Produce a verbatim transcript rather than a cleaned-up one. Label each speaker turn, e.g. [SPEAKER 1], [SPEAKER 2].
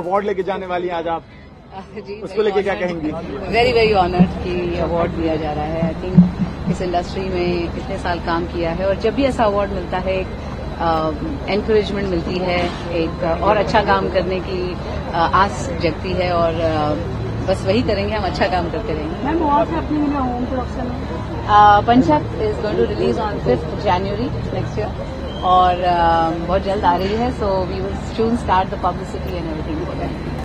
[SPEAKER 1] Award लेके जाने वाली हैं आज आप,
[SPEAKER 2] जी,
[SPEAKER 1] उसको लेके क्या कहेंगी?
[SPEAKER 2] वेरी वेरी ऑनर्ड कि अवार्ड दिया जा रहा है। आई थिंक इस इंडस्ट्री में इतने साल काम किया है और जब भी ऐसा अवार्ड मिलता है एक एनकरेजमेंट मिलती है, एक और अच्छा काम करने की आ, आस जगती है और आ, बस वही करेंगे, हम अच्छा काम करते रहेंगे।
[SPEAKER 3] मैम बहुत से अपनी होम प्रोडक्शन में
[SPEAKER 2] Panchak is going to release on fifth January next year और uh, बहुत जल्द आ रही है, so we will soon start the publicity and everything for that.